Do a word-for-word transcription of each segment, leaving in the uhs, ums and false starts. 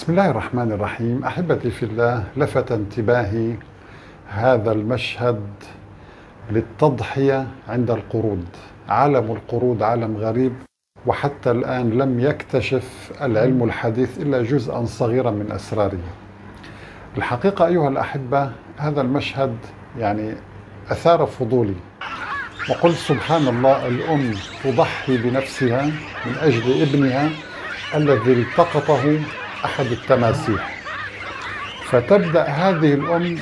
بسم الله الرحمن الرحيم. أحبتي في الله، لفت انتباهي هذا المشهد للتضحية عند القرود. عالم القرود عالم غريب، وحتى الآن لم يكتشف العلم الحديث إلا جزءا صغيرا من أسراره. الحقيقة أيها الأحبة، هذا المشهد يعني أثار فضولي، وقلت سبحان الله، الأم تضحي بنفسها من أجل ابنها الذي التقطه أحد التماسيح، فتبدأ هذه الأم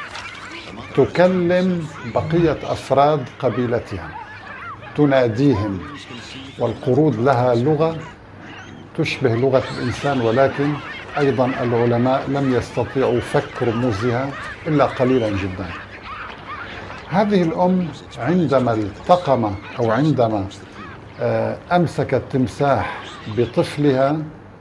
تكلم بقية أفراد قبيلتها، تناديهم. والقرود لها لغة تشبه لغة الإنسان، ولكن أيضا العلماء لم يستطيعوا فك رموزها إلا قليلا جدا. هذه الأم عندما التقم أو عندما أمسك التمساح بطفلها،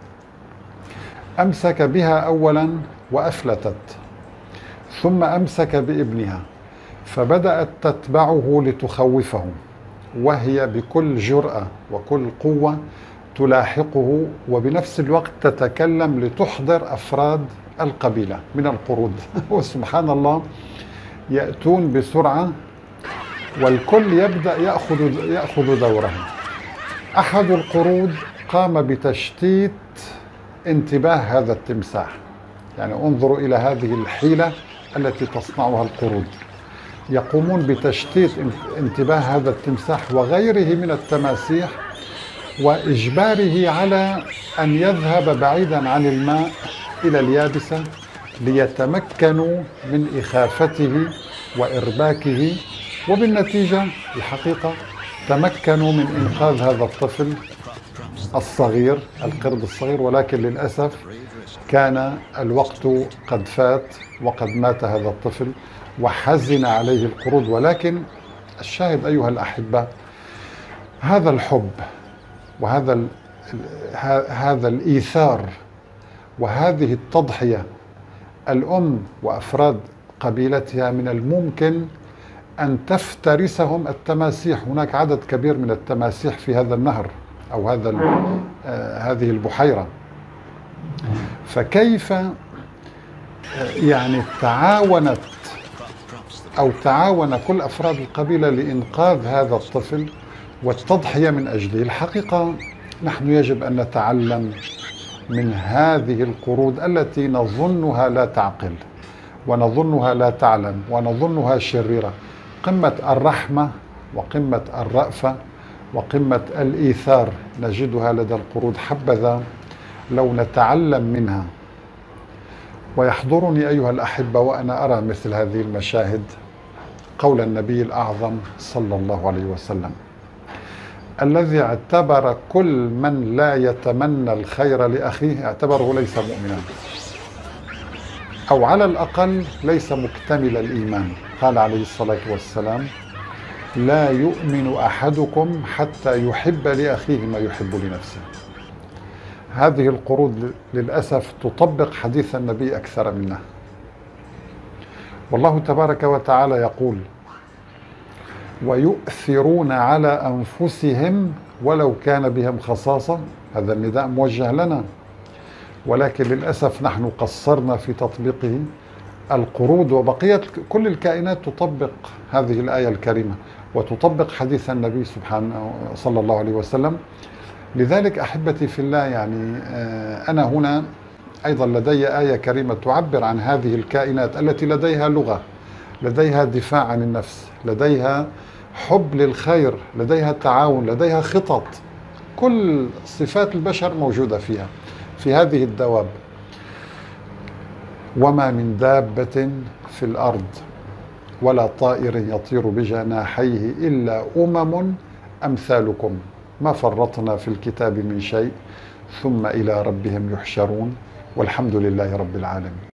أمسك بها أولا وأفلتت، ثم أمسك بابنها، فبدأت تتبعه لتخوفه، وهي بكل جرأة وكل قوة تلاحقه، وبنفس الوقت تتكلم لتحضر أفراد القبيلة من القرود. وسبحان الله، يأتون بسرعة والكل يبدأ يأخذ يأخذ دوره. أحد القرود قام بتشتيت انتباه هذا التمساح. يعني انظروا إلى هذه الحيلة التي تصنعها القرود. يقومون بتشتيت انتباه هذا التمساح وغيره من التماسيح، وإجباره على أن يذهب بعيدا عن الماء إلى اليابسة ليتمكنوا من إخافته وإرباكه، وبالنتيجة الحقيقة تمكنوا من إنقاذ هذا الطفل الصغير، القرد الصغير. ولكن للأسف كان الوقت قد فات وقد مات هذا الطفل، وحزن عليه القرود. ولكن الشاهد أيها الأحبة، هذا الحب وهذا ال... هذا الإيثار وهذه التضحية، الأم وأفراد قبيلتها من الممكن أن تفترسهم التماسيح. هناك عدد كبير من التماسيح في هذا النهر أو هذا آه هذه البحيرة، فكيف آه يعني تعاونت أو تعاون كل أفراد القبيلة لإنقاذ هذا الطفل والتضحية من أجله. الحقيقة نحن يجب أن نتعلم من هذه القرود التي نظنها لا تعقل، ونظنها لا تعلم، ونظنها شريرة. قمة الرحمة وقمة الرأفة وقمة الإيثار نجدها لدى القرود، حبذا لو نتعلم منها. ويحضرني أيها الأحبة وأنا أرى مثل هذه المشاهد قول النبي الأعظم صلى الله عليه وسلم، الذي اعتبر كل من لا يتمنى الخير لأخيه اعتبره ليس مؤمنا، أو على الأقل ليس مكتمل الإيمان. قال عليه الصلاة والسلام: لا يؤمن أحدكم حتى يحب لأخيه ما يحب لنفسه. هذه القرود للأسف تطبق حديث النبي أكثر منه. والله تبارك وتعالى يقول: ويؤثرون على أنفسهم ولو كان بهم خصاصة. هذا النداء موجه لنا، ولكن للأسف نحن قصرنا في تطبيقه. القرود وبقية كل الكائنات تطبق هذه الآية الكريمة وتطبق حديث النبي سبحانه صلى الله عليه وسلم. لذلك أحبتي في الله، يعني أنا هنا أيضا لدي آية كريمة تعبر عن هذه الكائنات التي لديها لغة، لديها دفاع عن النفس، لديها حب للخير، لديها تعاون، لديها خطط. كل صفات البشر موجودة فيها، في هذه الدواب. وما من دابة في الأرض ولا طائر يطير بجناحيه إلا أمم أمثالكم ما فرطنا في الكتاب من شيء ثم إلى ربهم يحشرون والحمد لله رب العالمين.